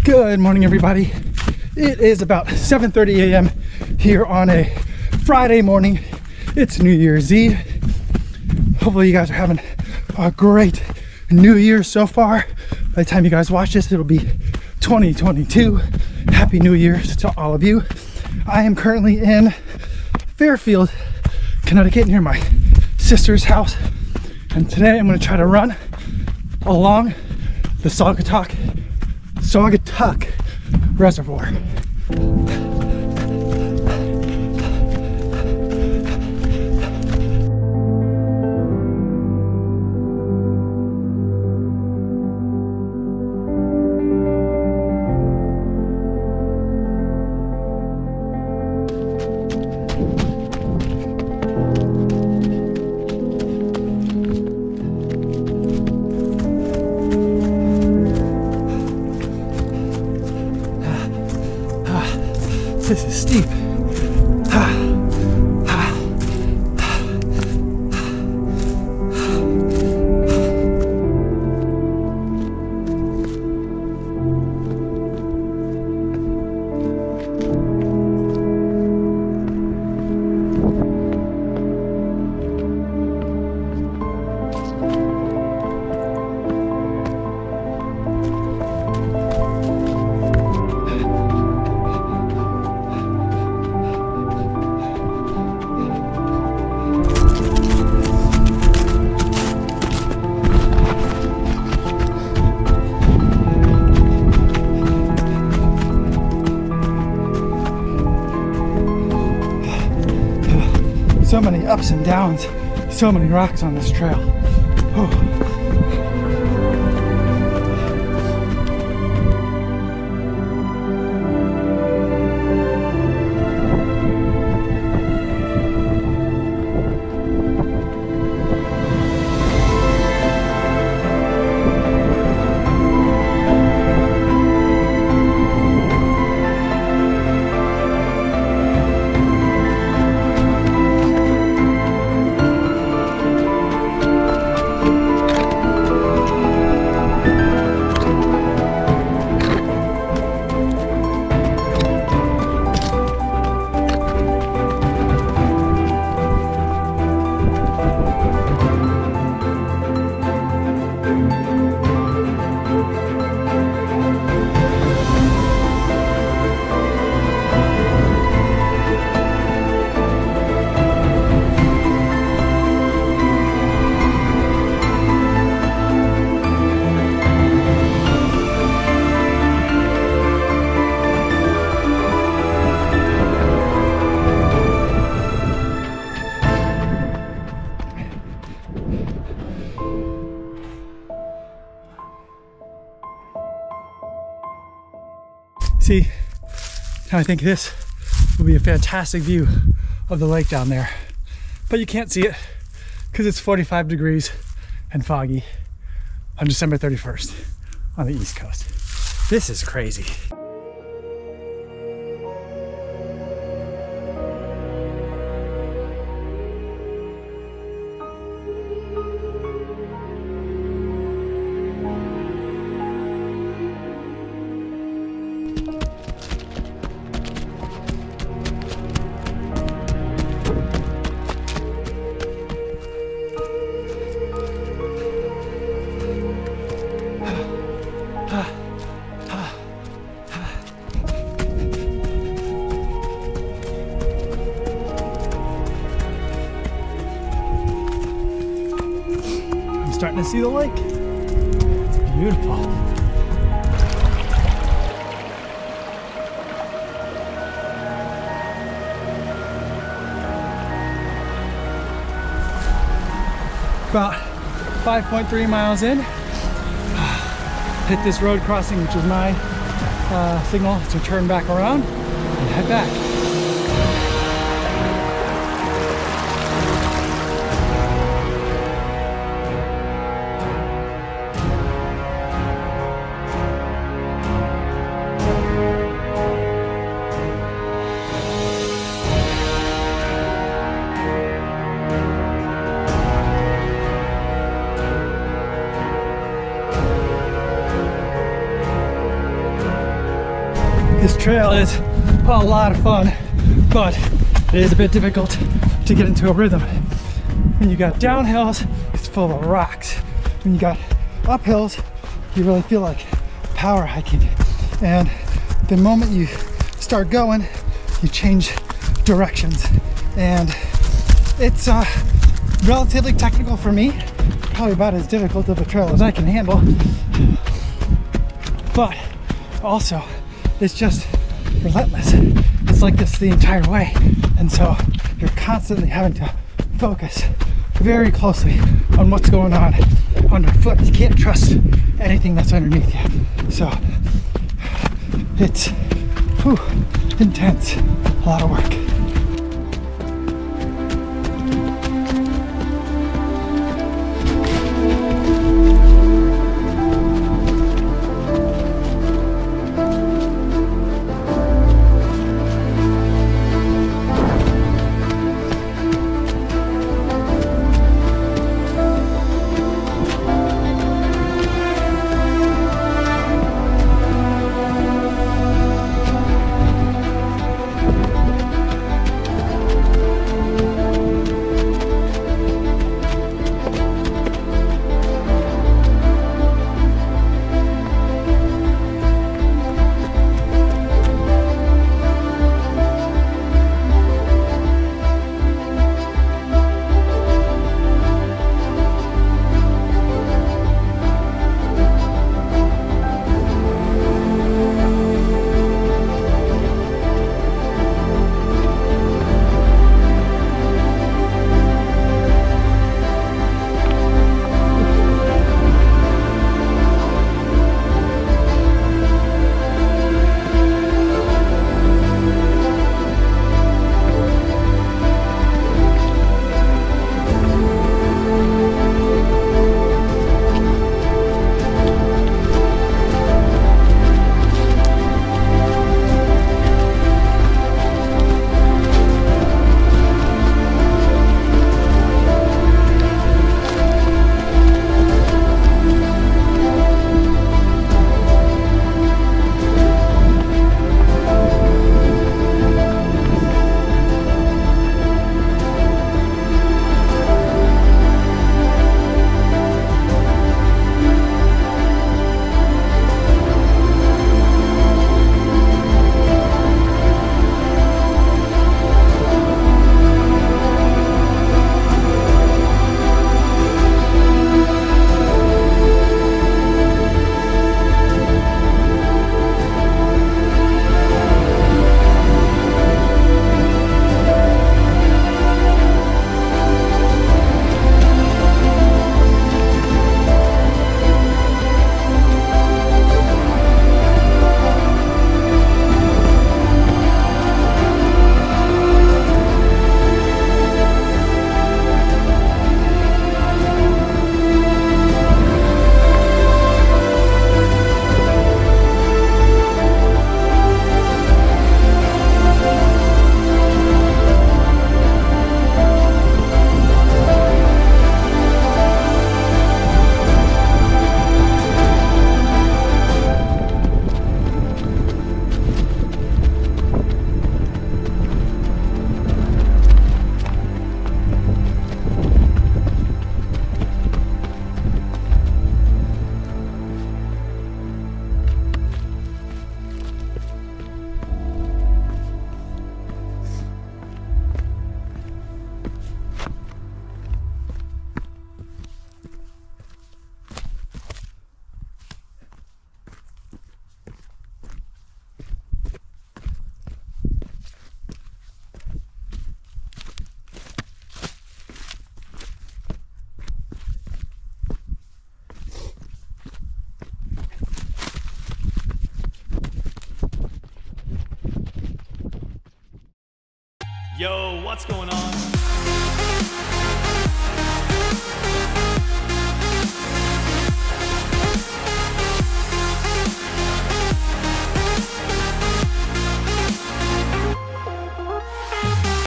Good morning, everybody. It is about 7:30 a.m. here on a Friday morning. It's New Year's Eve. Hopefully you guys are having a great New Year so far. By the time you guys watch this, it'll be 2022. Happy New Year to all of you. I am currently in Fairfield, Connecticut, near my sister's house. And today I'm going to try to run along the Saugatuck Reservoir. This is steep. So many ups and downs, so many rocks on this trail. Oh. See, now I think this will be a fantastic view of the lake down there, but you can't see it because it's 45 degrees and foggy on December 31st on the East Coast. This is crazy. Starting to see the lake. It's beautiful. About 5.3 miles in. Hit this road crossing, which is my signal to turn back around and head back. This trail is a lot of fun, but it is a bit difficult to get into a rhythm. When you got downhills, it's full of rocks. When you got uphills, you really feel like power hiking. And the moment you start going, you change directions. And it's relatively technical for me, probably about as difficult of a trail as I can handle. But also, it's just relentless. It's like this the entire way. And so you're constantly having to focus very closely on what's going on underfoot. You can't trust anything that's underneath you. So it's intense, a lot of work. Yo, what's going on?